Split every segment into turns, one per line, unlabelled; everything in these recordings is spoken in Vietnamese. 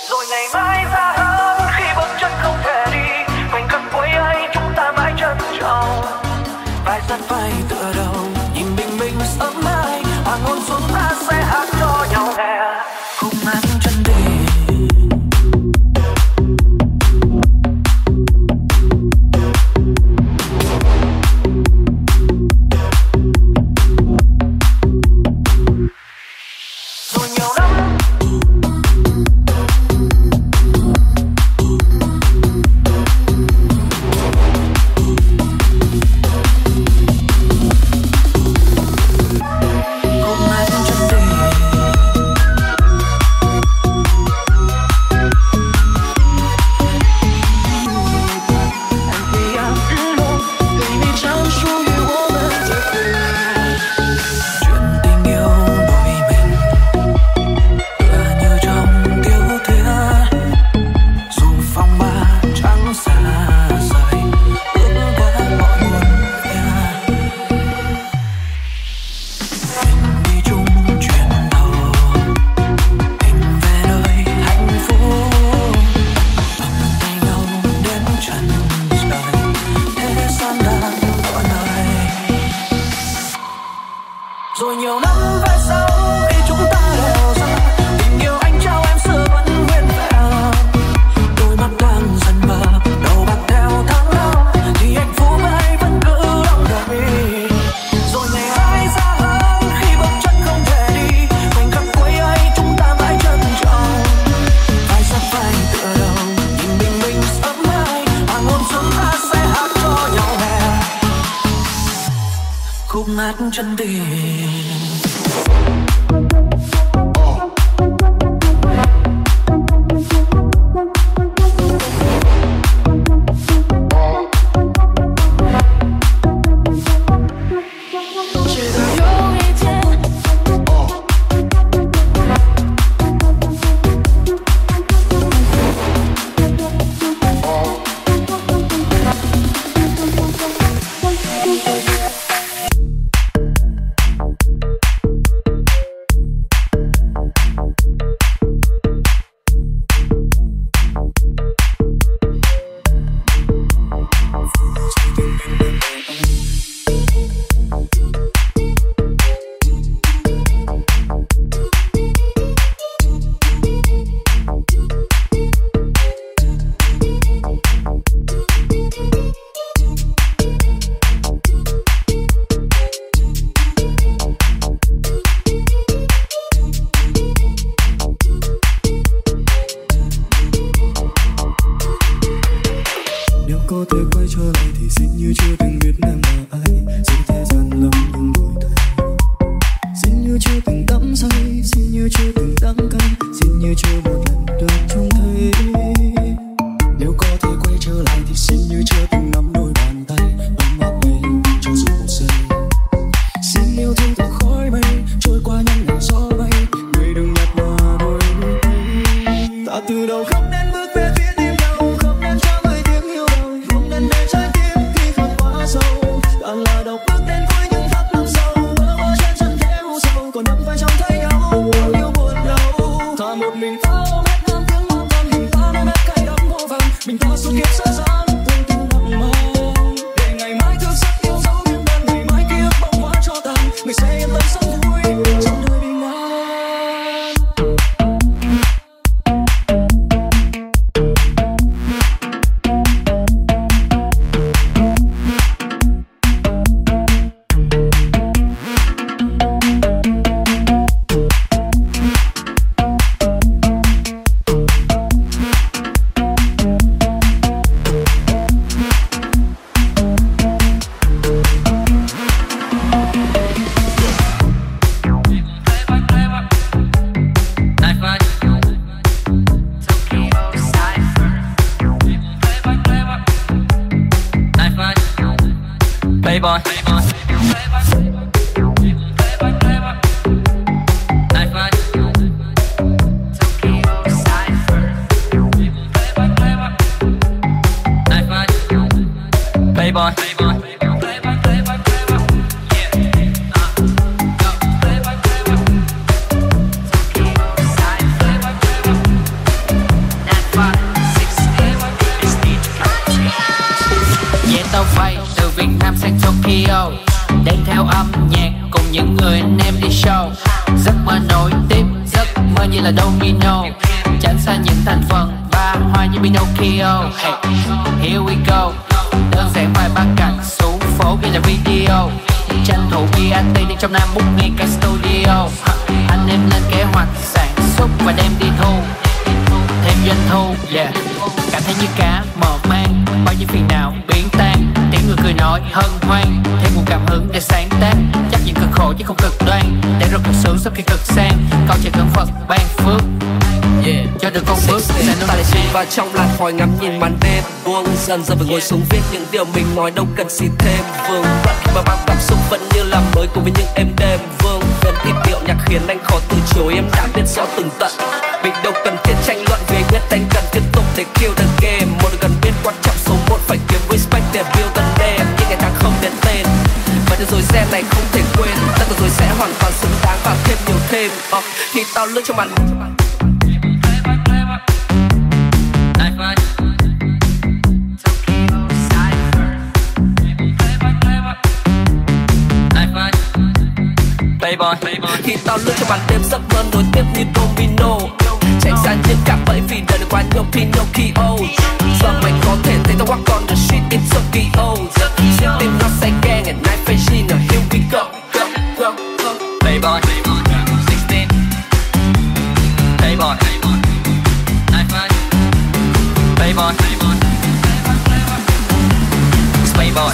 rồi ngày mai ra hơn khi bước chân không thể đi. Khoảnh khắc cuối ấy chúng ta mãi trân trọng, vai dắt vai tựa đầu nhìn bình minh sớm mai. Hoàng hôn xuống ta sẽ hát cho nhau nghe khúc hát chân tình. Rồi nhiều năm về sau khi chúng ta đều ra, tình yêu anh trao em xưa vẫn nguyên vẹn. Đôi mắt đang dần mờ, đầu bạc theo tháng năm, thì hạnh phúc ấy vẫn cứ đong đầy. Rồi ngày mai xa hơn khi bước chân không thể đi, khoảnh khắc cuối ấy chúng ta mãi trân trọng, vai sát vai tựa đầu nhìn bình minh sớm mai. Hoàng hôn xuống ta sẽ hát cho nhau nghe khúc hát chân tình.
Playboy. Playboy. âm nhạc cùng những người anh em đi show. Giấc mơ nổi tiếp, giấc mơ như là domino, tránh xa những thành phần ba hoa như Pinocchio. Hey, here we go. Đơn giản vài ba cảnh xuống phố ghi là video, tranh thủ BAT đi trong Nam book ngay cái studio. Anh em lên kế hoạch sản xuất và đem đi thu thêm doanh thu. Yeah, cảm thấy như cá mở mang, bao nhiêu phiền não biến tan, tiếng người cười nói hân hoan, thêm nguồn cảm hứng để sáng tác. Chắc những cực khổ chứ không cực đoan, để rồi cực sướng sau khi cực sang. Câu chuyện cơn Phật ban phước, yeah, cho được con bước sẽ nó lại
đi vào trong làn khói ngắm nhìn màn đêm buông dần dần với ngồi xuống viết những điều mình nói, đâu cần xin thêm. Vương vẫn khi mà bao cảm xúc vẫn như là mới cùng với những êm đêm. Vương vẫn thì điệu nhạc khiến anh khó từ chối, em đã biết rõ từng tận. Mình đâu cần thiết tranh luận về nhất, anh cần tiếp tục để kill the game. Một cần biết quan trọng số 1 phải kiếm respect để build the name. Nhưng ngày tháng không đến tên và được rồi xe này không thể quên, ta được rồi sẽ hoàn toàn xứng đáng và thêm nhiều thêm. Thì tao lướt trong màn
Playboy.
Khi tao lướt trong màn đêm giấc mơ nối tiếp như domino, tránh xa những cạm bẫy vì đời được quá nhiều Pinocchio. Giờ mày có thể thấy tao walk on the street in Tokyo, riêng tim nó say gang at night fashion. Here we go, go, go, go.
Playboy 16 Playboy Playboy Playboy.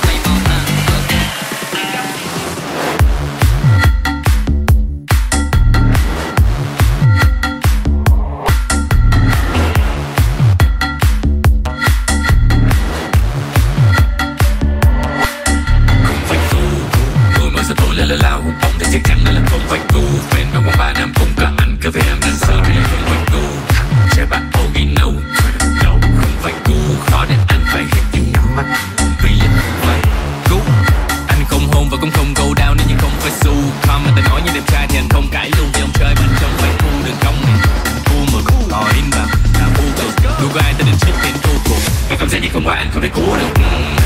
Lao bóng thì chắc chắn là không phải ngu. Fan vào quán 3 năm cùng cả anh cà phê em đang sờ thì không phải ngu. Trẻ bạn original đâu không phải ngu, khó để anh phải hết những nhắm mắt vì không phải ngu. Anh không hôn và cũng không go down nên nhưng không phải su. Không anh ta nói như đẹp trai thì anh không cãi luôn, vì ông chơi bên trong phải thu đường cong này. Thu mà ngồi in vào là vu cực, dù có ai ta định chết tiền thu cuộc. Cái cảm giác gì không phải anh không thể cứu được.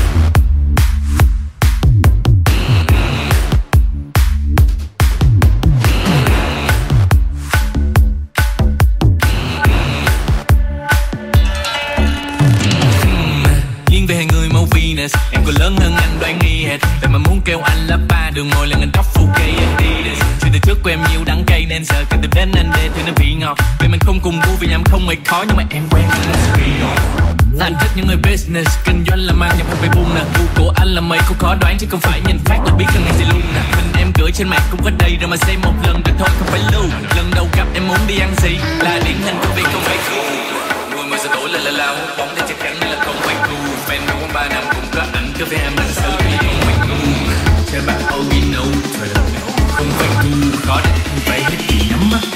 Em còn lớn hơn anh đoán nghi hết, vậy mà muốn kêu anh là ba đường môi là ngành tóc full cây Adidas. Chuyện từ trước của em nhiều đắng cay nên sợ cần tìm đến anh để thử nó vị ngọt. Vậy mình không cùng gu vì em không hề khó nhưng mà em quen anh thích những người business kinh doanh làm ăn nhưng không phải buông nè. Gu của anh là mấy câu khó đoán chứ không phải nhìn phát là biết là ngày sẽ luôn nè. Mình em gửi trên mạng cũng có đây rồi mà xem một lần được thôi không phải lưu. Lần đầu gặp em muốn đi ăn gì là điển hình của việc không phải cool. Người mà sẽ đổi là lao bóng thì chắc chắn là không phải cool. Fan của quán 3 năm cũng có anh cứ với em đang xử thì không phải cool. Chơi bạn original không phải cool, khó để không phải hết gì nhắm mắt.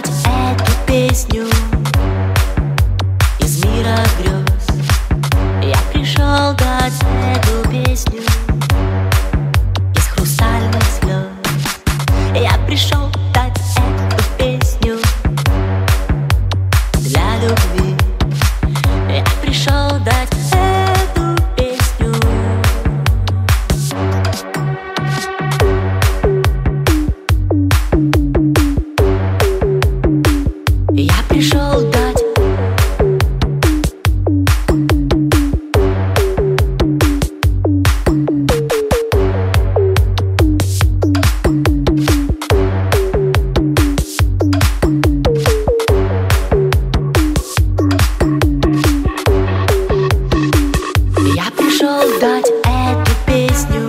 дать эту песню из мира грез. Я пришел дать эту песню из хрустальных слез. Я пришел дать эту песню для любви. Я пришел дать эту песню. Я пришел дать. Я пришел дать эту песню.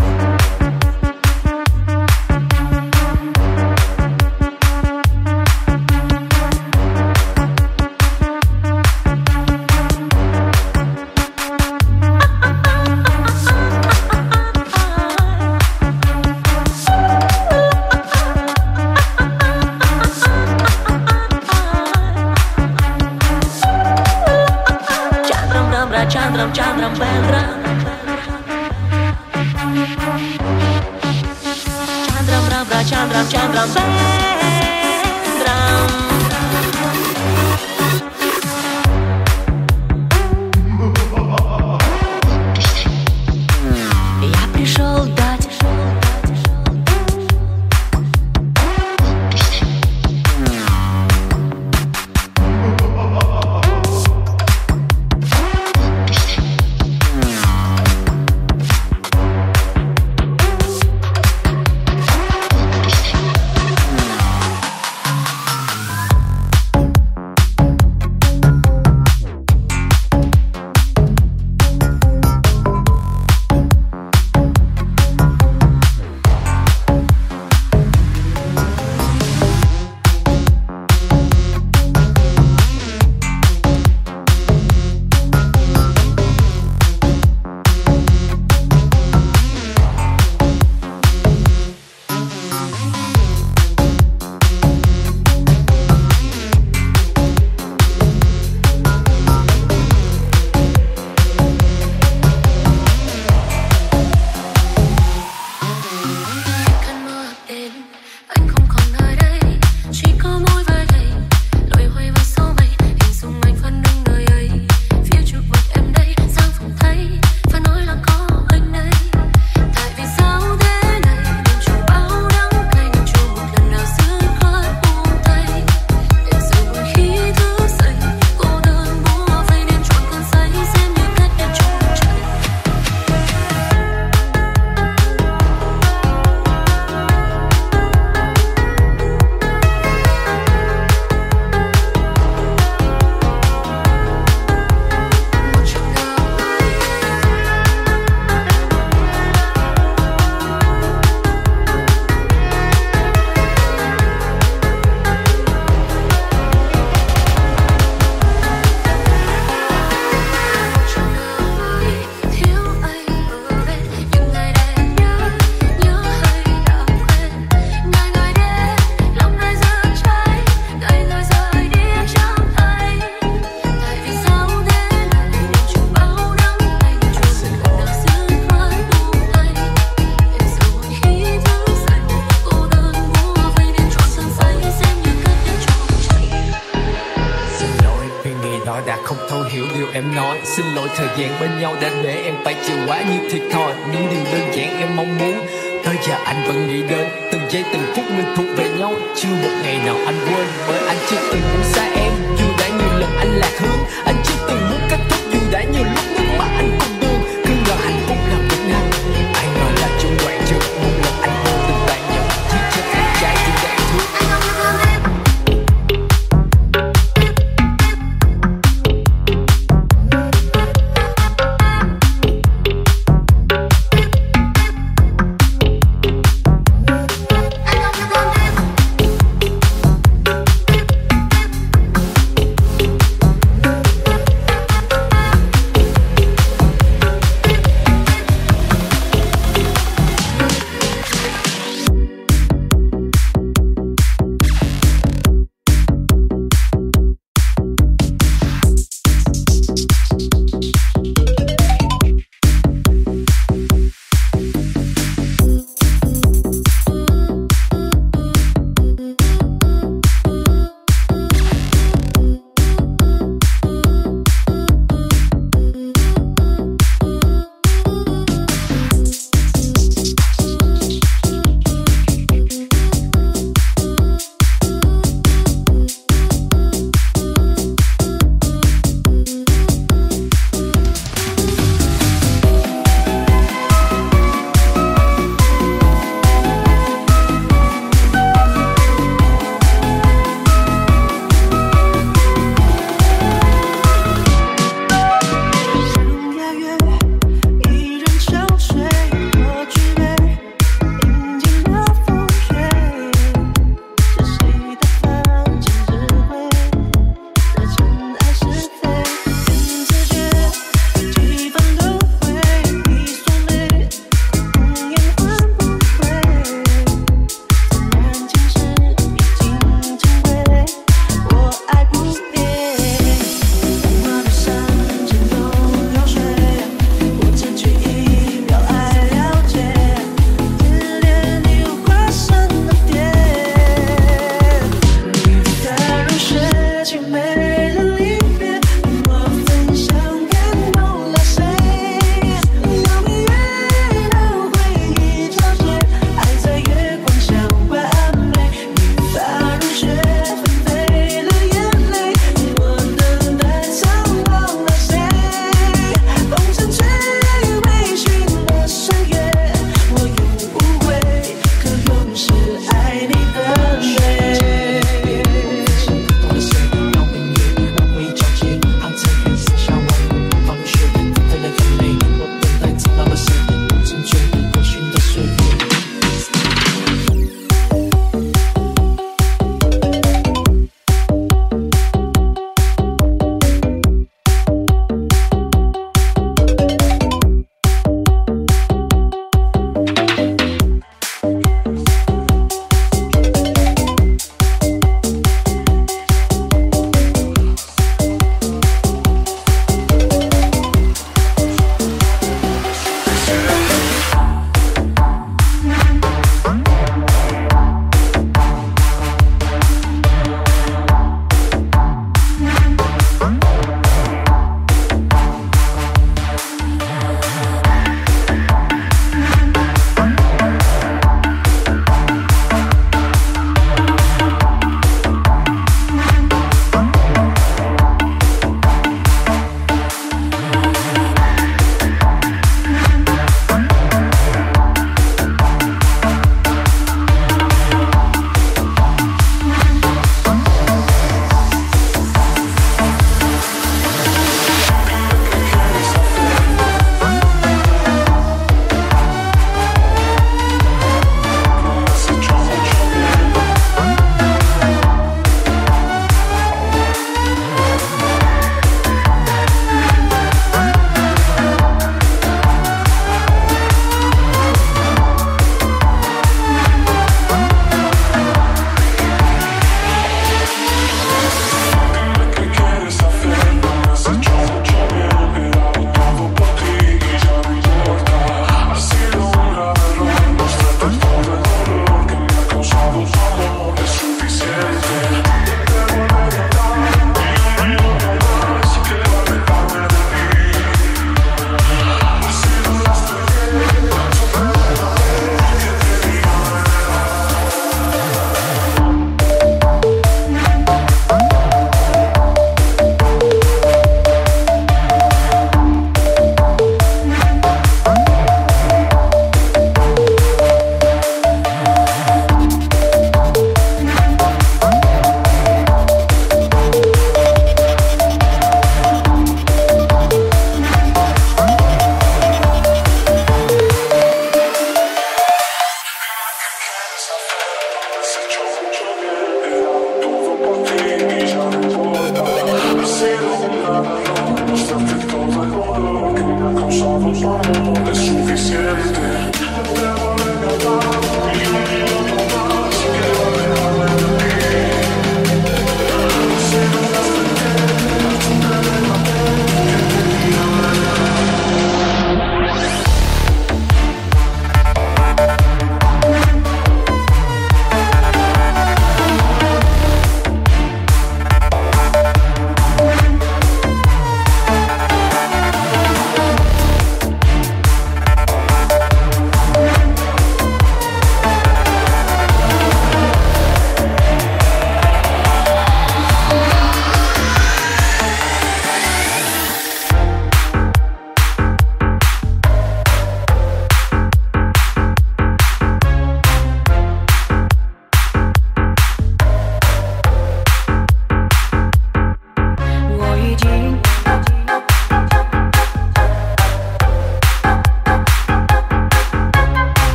Чандрам, чандрам, бендрам. Чандрам, бра, чандрам, чандрам, бендрам. Я пришел дать.
Em nói xin lỗi thời gian bên nhau đã để em phải chịu quá nhiều thiệt thòi. Những điều đơn giản em mong muốn tới giờ anh vẫn nghĩ đến từng giây từng phút mình thuộc về nhau. Chưa một ngày nào anh quên, bởi anh chưa từng muốn xa em. Dù đã nhiều lần anh lạc hướng, anh chưa từng muốn kết thúc. Dù đã nhiều lúc nước mắt anh cùng đường, cứ ngờ hạnh phúc là vĩnh hằng. Ai ngờ là chung đoạn trước một lần anh vô tình tàn nhẫn giết chết một trái tim đang thương.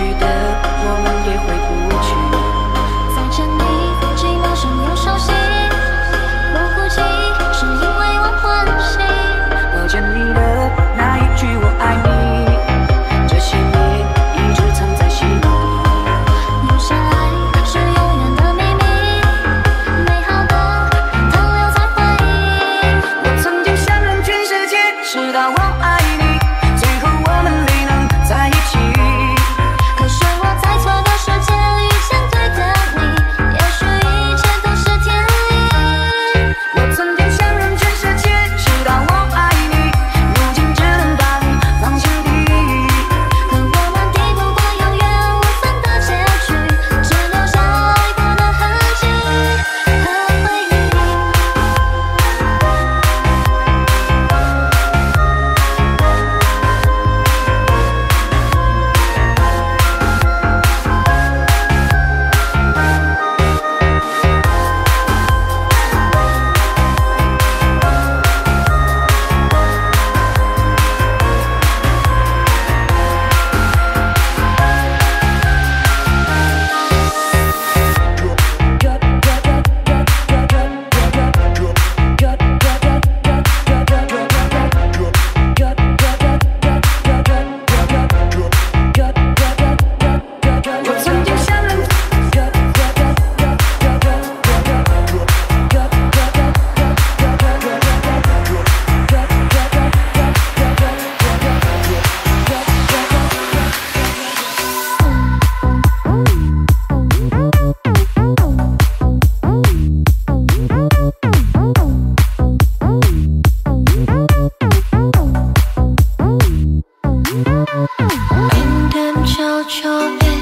去的，我们也回不去。
在这里寂寞声又熟悉，不呼吸是因为我欢喜。
我见你的那一句我爱你，这些年一直藏在心里。
留下来是永远的秘密，美好的都留在回忆。
我曾经想让全世界知道我爱你，最后我们没能在一起。
可是我在错的时间遇见对的你，也许一切都是天意。
我曾经想让全世界知道我爱你，如今只能把你放心底。
可我们抵不过永远无分的结局，只留下爱过的痕迹和回忆。
我曾经想让
明天悄悄变。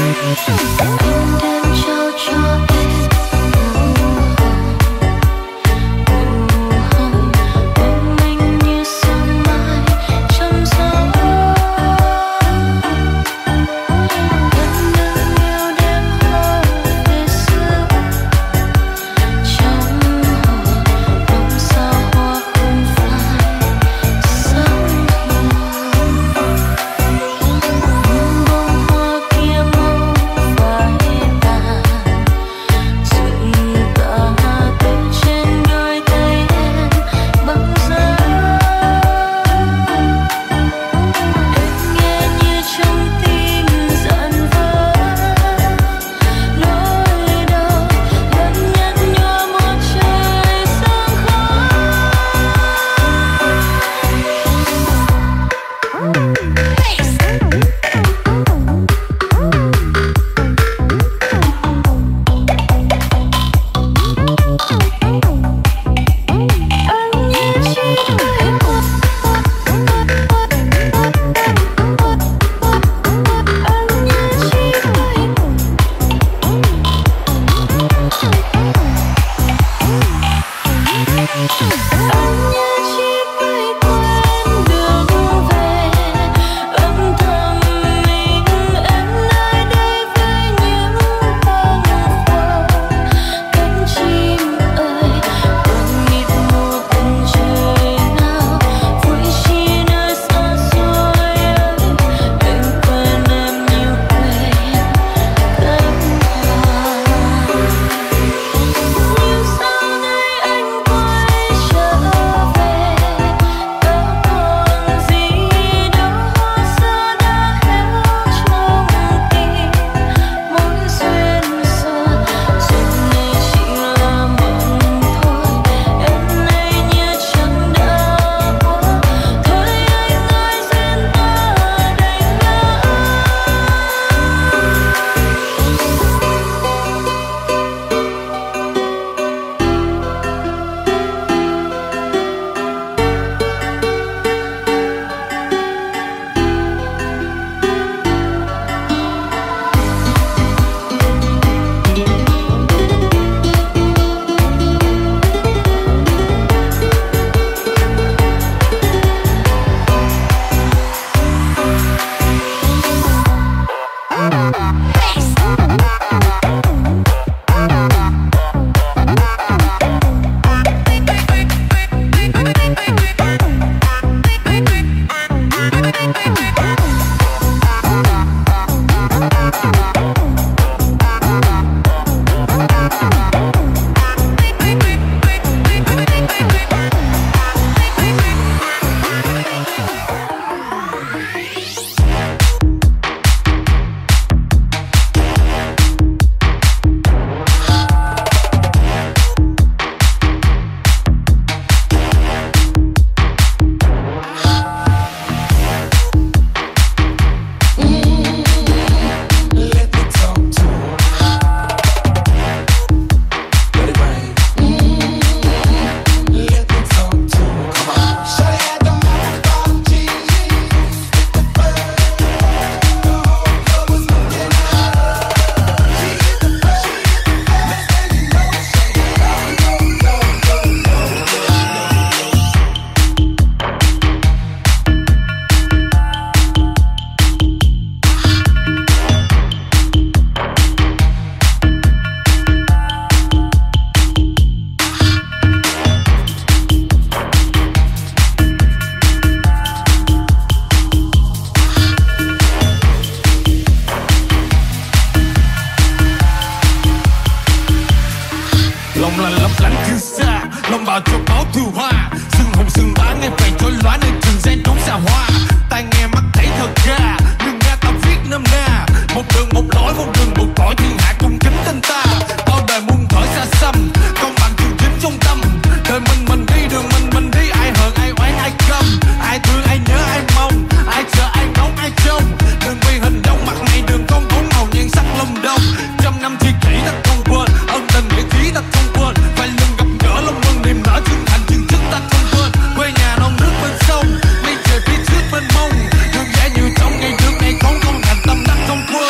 明天悄悄变。
là lấp lánh kiêu sa, lòng bào cho máu thiêu hoa, sương hồng sương bá nghe vàng trôi lóa nơi trường gian trốn xa hoa. Tai nghe mắt thấy thật ra, đừng nghe ta viết nôm na, một đường một lối một đường một cõi thiên hạ cung kính tên ta. Bao đời muôn thở xa xăm, công bằng trường chính trong tâm. Đời mình đi đường mình đi, ai hờn ai oán ai căm, ai thương ai nhớ ai mong, ai chờ ai ngóng ai trông. Đừng vì hình đông mặt này đường con bốn màu nhan sắc lông đông. Trăm năm tri kỷ ta không quên, ân tình nghĩa khí ta không quên. Vài lần gặp gỡ lòng mừng niềm nở chân thành chân chất ta không quên. Quê nhà non nước bên sông, mây trời phía trước bên mông. Đường dài nhiều trong ngày trước ngày không thành tâm đắc không quên.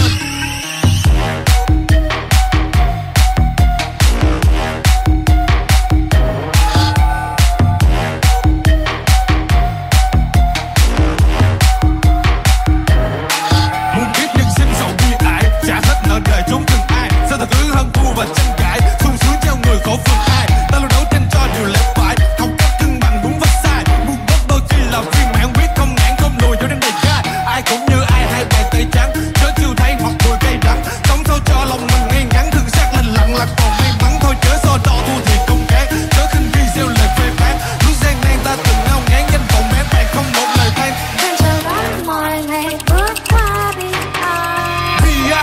Muốn biết nhân sinh sầu bi ải, trả hết nợ đời trốn từng ai. Sao thật cứ hơn thua và tranh cãi, sung sướng treo người khổ phương ai. Ta luôn đấu tranh cho điều lẽ phải, không cách cân bằng đúng và sai. Muốn bớt đôi khi là phiên bản quyết không ngán không lùi cho đến đầy gai. Ai cũng như ai hai bàn tay trắng, chớ chiêu thấy hoặc mùi cây đắng. Sống sao cho lòng mình ngay ngắn, thương xác lành lặng là còn may mắn thôi. Chớ so đo thua thiệt không kém, chớ khinh khi gieo lời phê phán. Lúc gian nan ta từng ngao ngán, danh vọng mẻ bạc không một lời than.
Trên trời vẫn mọi ngày bước qua bi ai.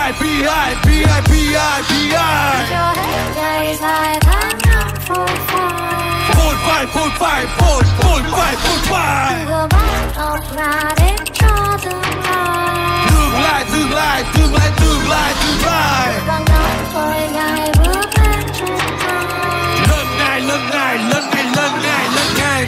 P.I.
Cho hết ngày dài tháng năm phôi phai.
Phôi phai.
Gỡ bát ngọc ngà đến cho tương lai.
Tương lai.
Bằng nói với ngài bước lên trên cao.
Lên ngài.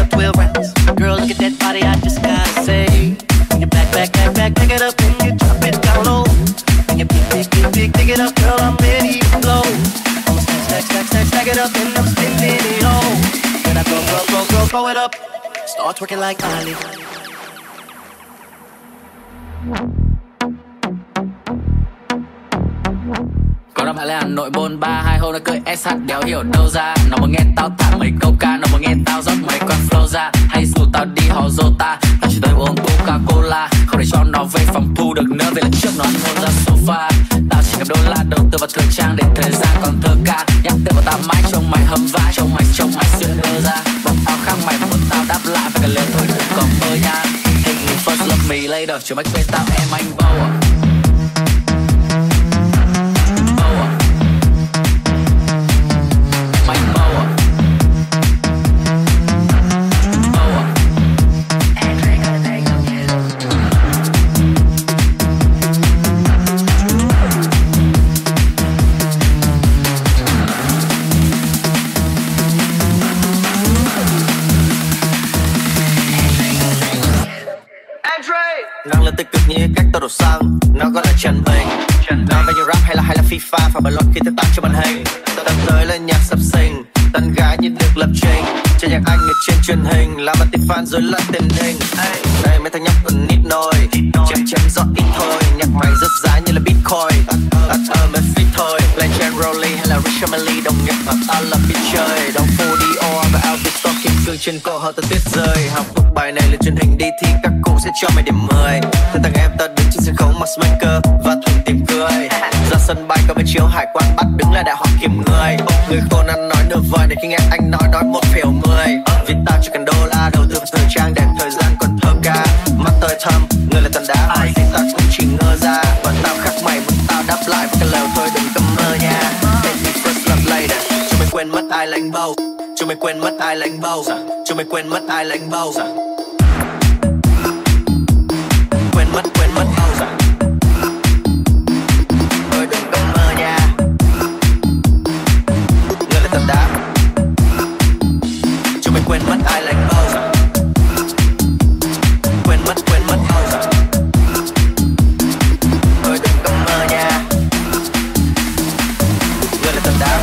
up 12 rounds. Girl, look at that body, I just gotta say. When you back it up and you drop it down low. When you pick it up, girl, I'm ready to blow. I'ma stack it up and I'm spending it all. Then I throw it up, start twerking like Ali.
Có đám bạn lên Hà Nội bôn ba, hai hôm đã cưới SH đéo hiểu đâu ra. Nó mà nghe tao thả mấy câu ca, nó mà nghe tao rót mấy con flow ra. Hay rủ tao đi họ Jota, tao chỉ tới uống Coca-Cola. Không để cho nó về phòng thu được nữa, về lần trước nó ăn hôn ra sofa. Tao chỉ cầm đô la đầu tư vào thời trang để thời gian còn thơ ca. Nhắc tên vào tao mãi trông mày hâm vãi, trông mày xuyên đơ ra. Bọn tao khác mày mà muốn tao đáp lại phải cần lên thôi đừng còn mơ nha. Hey, first love me later, chiều mách bên tao em anh bầu à.
Năng lượng tích cực như cách tao đổ xăng, nó gọi là trần bình. Nói về như rap hay là FIFA, phải bật lót khi thức tắt cho màn hình. Tao tới là nhạc sập sình, tán gái như được lập trình. Cho nhạc anh ở trên truyền hình, làm mặt tìm fan rồi lại tiền hình. Đây mấy thằng nhóc còn nít nồi, chém rõ ít thôi. Nhạc mày rất giá như là Bitcoin, mấy fit thôi. Lên trên Rolly hay là Rich Emily, đồng nghiệp mà tao là biết chơi. Đóng phố Dior và outfit stock kim cương trên cổ họ tao tuyết rơi. Học thuộc bài này lên truyền hình đi thì các cô sẽ cho mày điểm 10. Thế thằng em ta đứng trên sân khấu mặc smaker và thuần tìm cười. Ra sân bay có mấy chiếu hải quan bắt đứng lại đại họ kiểm người. Người khôn ăn nói nửa vời để khi nghe anh nói 1,10. Vì tao chỉ cần đô la đầu tư vào thời trang để thời gian còn thơ ca. Mắt tôi thâm, người là tần đá hỏi gì ta cũng chỉ ngơ ra. Và tao khác mày muốn tao đáp lại với cái lời thôi đừng cầm mơ nha. Baby first love later, chúng mày quên mất ai là anh bầu. Chúng mày quên mất ai là anh bầu. Chúng mày quên mất ai là anh bầu. Quên mất bầu. Thôi đừng có mơ nha. Người là tấm đá. Chúng mày quên mất ai là anh bầu. Quên mất bầu. Thôi đừng có mơ nha. Người là tấm đá.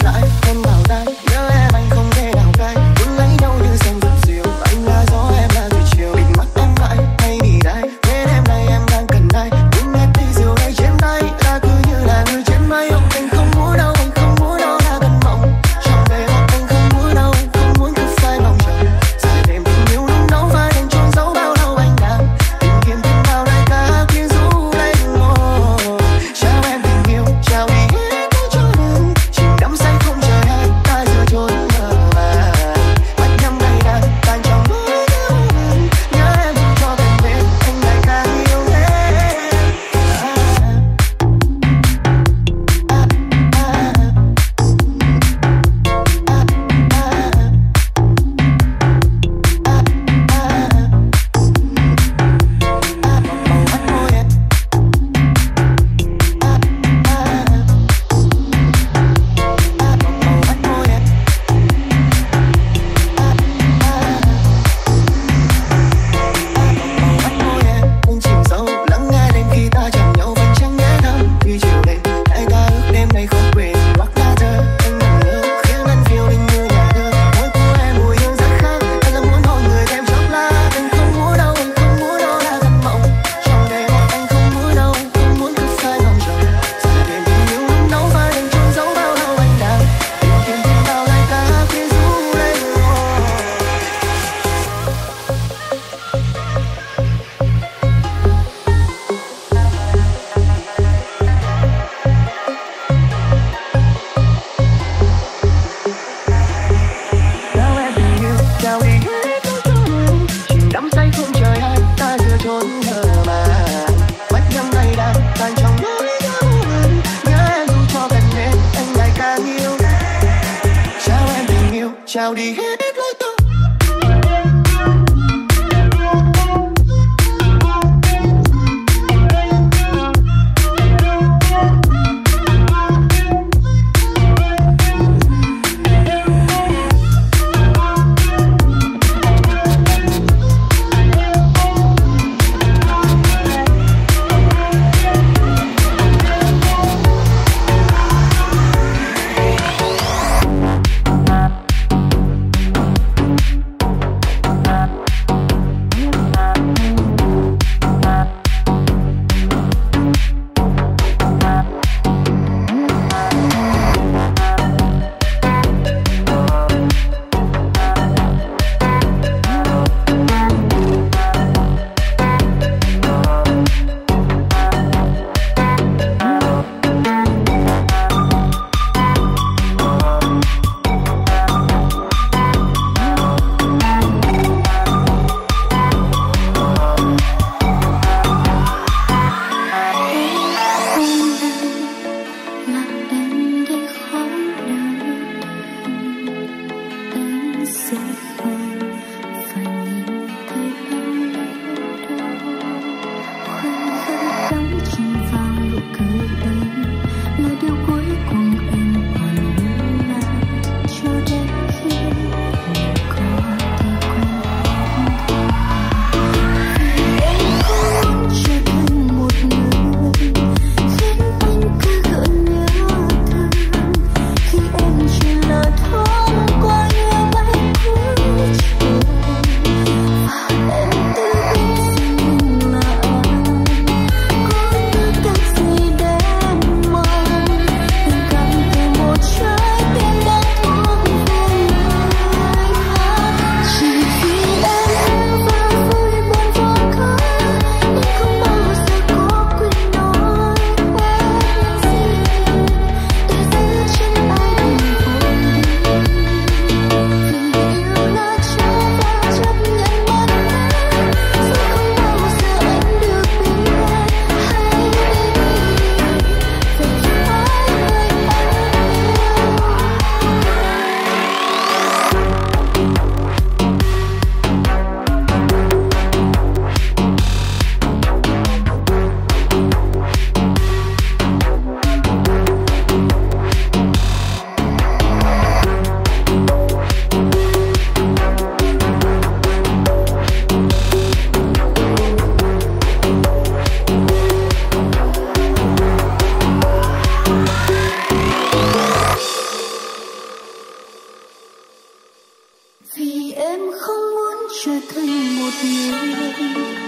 lại hôn vào tai, nhớ em anh không thể nào cay, cuốn lấy nhau như sông dập dìu. Anh là gió em là thủy triều, định mắt em lại hay bị đai, nên em này em đang cần ai buông hết đi diều này trên tay, ta cứ như là người trên mây. Anh không muốn đâu, anh không muốn đâu là gần mộng trong đêm. Anh không muốn đâu, anh không muốn cứ phải mong chờ dài đêm tình yêu lúc nấu và đành trốn giấu bao lâu anh đang tìm kiếm thêm bao lời ca quyến rũ lấy ngô. Chào em tình yêu, chào đi hết tôi cho đến chìm đắm say không trời hay ta giữa chốn mơ màng. Mắt nhắm ngày đang tan trong nỗi nhớ em dù cho gần bên anh ngày càng yêu em. Anh chìm sâu lắng nghe đến khi ta chạm nhau vẫn chẳng nhớ thăm. Khi chiều đến hai ta ước đêm nay không quên hoặc ta thơ. Anh nằm ngơ khiến anh phiêu linh như nhà thơ. Môi của em mùi hương rất khác, anh đang muốn hôn người thêm chốc lá. Anh không muốn đâu, anh không muốn đâu là gần mộng trong đêm. Anh không muốn đâu, anh không muốn cứ phải mong chờ dài đêm tình yêu lúc nấu và đành trốn giấu bao lâu anh đang tìm kiếm thêm bao lời ca quyến rũ lấy ngô. Chào em tình yêu, chào đi hết tôi cho đến chìm đắm say không trời hay ta giữa chốn mơ màng. Mắt nhắm ngày đang tan trong nỗi nhớ buồn, nhớ em dù cho gần bên anh ngày càng yêu. Chào em tình yêu, chào đi hết lối tôi.
trở thành một người.